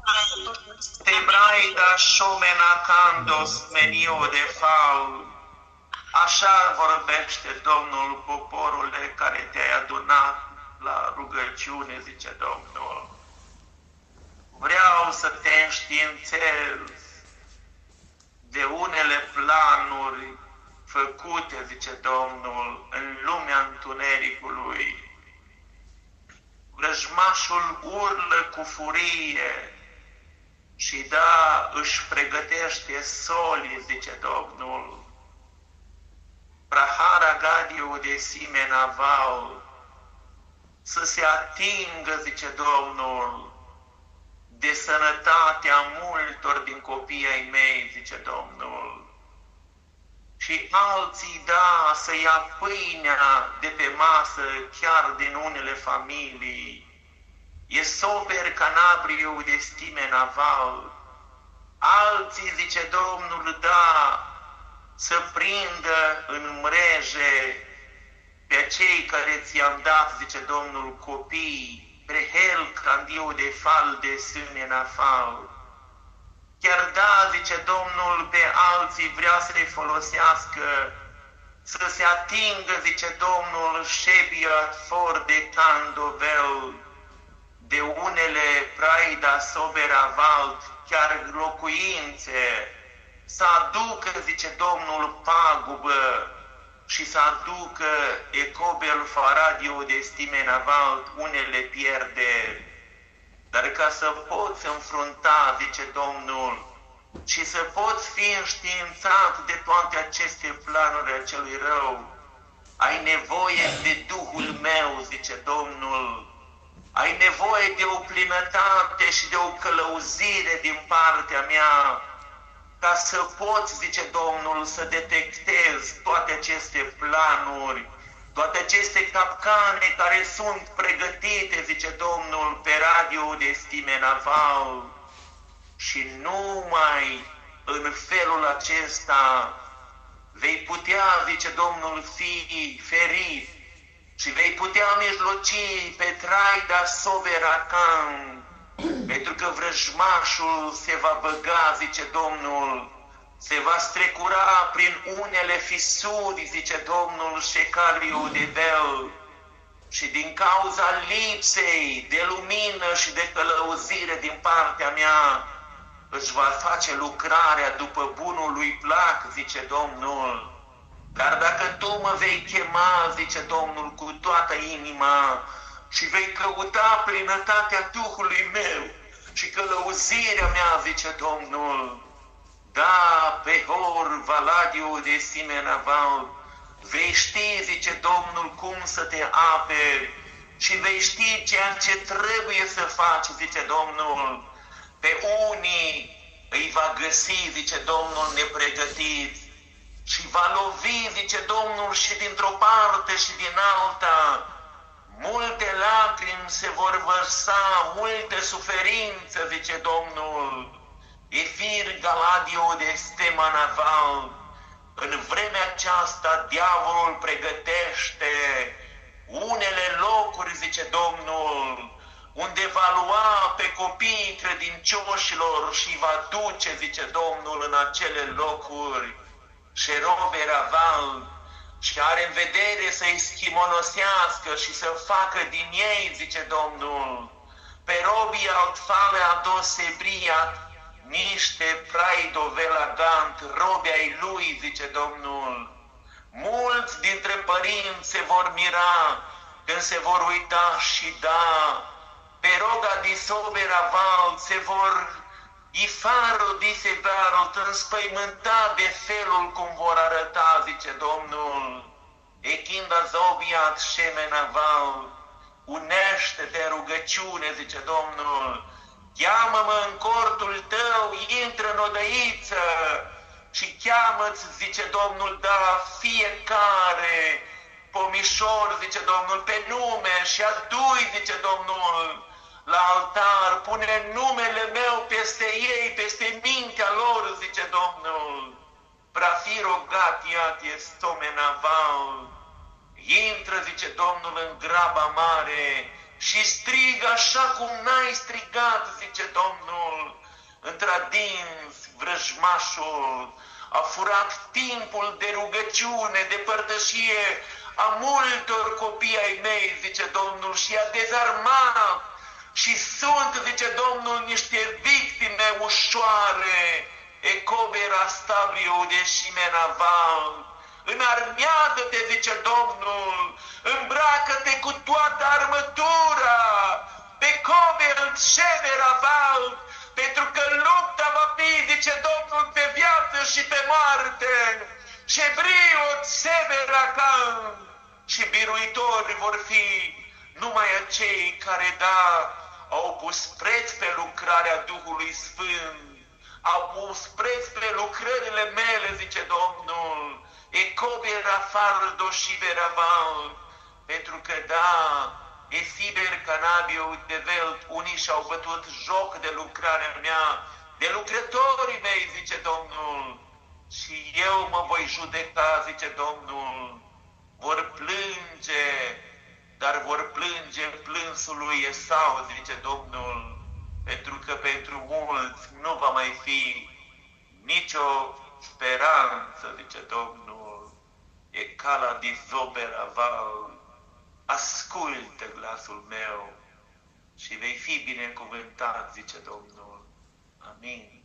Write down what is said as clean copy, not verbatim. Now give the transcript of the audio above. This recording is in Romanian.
Te braida șomena candos menio de fal. Așa vorbește Domnul, poporule care te-ai adunat la rugăciune, zice Domnul. Vreau să te înștiințez de unele planuri făcute, zice Domnul, în lumea întunericului. Vrăjmașul urlă cu furie și da, își pregătește soli, zice Domnul. Prahara Gadiu de Simenaval să se atingă, zice Domnul, de sănătatea multor din copiii ai mei, zice Domnul. Și alții, da, să ia pâinea de pe masă, chiar din unele familii. E soper Canabriu de Simenaval. Alții, zice Domnul, da, să prindă în mreje pe cei care ți-am dat, zice Domnul, copii, prehel candiu de fal de Simenafal. Chiar da, zice Domnul, pe alții vrea să le folosească, să se atingă, zice Domnul, șebiat for de candovel, de unele praida soberavalt, chiar locuințe, să aducă, zice Domnul, pagubă și să aducă ecobel faradio de stimenavalt unele pierderi. Dar ca să poți înfrunta, zice Domnul, și să poți fi înștiințat de toate aceste planuri acelui rău, ai nevoie de Duhul meu, zice Domnul, ai nevoie de o plinătate și de o călăuzire din partea mea, ca să poți, zice Domnul, să detectezi toate aceste planuri, toate aceste capcane care sunt pregătite, zice Domnul, pe radio de Stimenaval. Și numai în felul acesta vei putea, zice Domnul, fi ferit și vei putea mijloci pe traida soberacan, pentru că vrăjmașul se va băga, zice Domnul, se va strecura prin unele fisuri, zice Domnul, șecaliu de vel, și din cauza lipsei de lumină și de călăuzire din partea mea, își va face lucrarea după bunul lui plac, zice Domnul. Dar dacă tu mă vei chema, zice Domnul, cu toată inima și vei căuta plinătatea Duhului meu și călăuzirea mea, zice Domnul, da, pe Hor Valadiu de Simenaval, vei ști, zice Domnul, cum să te aperi și vei ști ceea ce trebuie să faci, zice Domnul. Pe unii îi va găsi, zice Domnul, nepregătiți și va lovi, zice Domnul, și dintr-o parte și din alta. Multe lacrimi se vor vărsa, multe suferințe, zice Domnul. Efir Galadio de Stemanaval. În vremea aceasta, diavolul pregătește unele locuri, zice Domnul, unde va lua pe copiii credincioșilor și va duce, zice Domnul, în acele locuri. Șeroberaval, și are în vedere să-i schimonosească și să facă din ei, zice Domnul, pe robii altfale adosebria, niște praidovela-gant, robi ai lui, zice Domnul. Mulți dintre părinți se vor mira când se vor uita și da, pe roga disoberaval se vor ifaro disebarul, înspăimânta de felul cum vor arăta, zice Domnul. Echinda zobiat șemenaval, unește-te în rugăciune, zice Domnul. Cheamă-mă în cortul tău, intră în odăiță și cheamă-ți, zice Domnul, da, fiecare pomișor, zice Domnul, pe nume și adu-i, zice Domnul, la altar, pune numele meu peste ei, peste mintea lor, zice Domnul. Prafi rogat, iate stomenaval. Intră, zice Domnul, în graba mare, și strigă așa cum n-ai strigat, zice Domnul, într-adins vrăjmașul a furat timpul de rugăciune, de părtășie a multor copii ai mei, zice Domnul, și a dezarmat și sunt, zice Domnul, niște victime ușoare. Ecobera stabliu de Shimenaval. Înarmează-te, zice Domnul, îmbracă-te cu toată armătura, pe Cobel Sheveraval, pentru că lupta va fi, zice Domnul, pe viață și pe moarte. Shebriot Severacan. Și biruitori vor fi numai acei care, da, au pus preț pe lucrarea Duhului Sfânt, au pus preț pe lucrările mele, zice Domnul, Ecobe Rafal Doșiveraval, pentru că, da, Esiber Canabio de Velt, unii și-au bătut joc de lucrarea mea, de lucrătorii mei, zice Domnul, și eu mă voi judeca, zice Domnul, vor plânge, dar vor plânge plânsul lui Esau, zice Domnul, pentru că pentru mulți nu va mai fi nicio speranță, zice Domnul. E cala dizoberaval. Ascultă glasul meu și vei fi binecuvântat, zice Domnul. Amin.